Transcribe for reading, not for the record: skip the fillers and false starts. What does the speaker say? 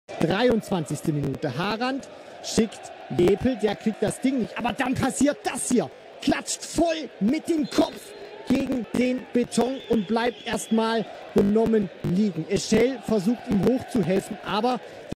23. Minute. Harand schickt Lepel, der kriegt das Ding nicht. Aber dann passiert das hier. Klatscht voll mit dem Kopf gegen den Beton und bleibt erstmal benommen liegen. Eschel versucht ihm hochzuhelfen, aber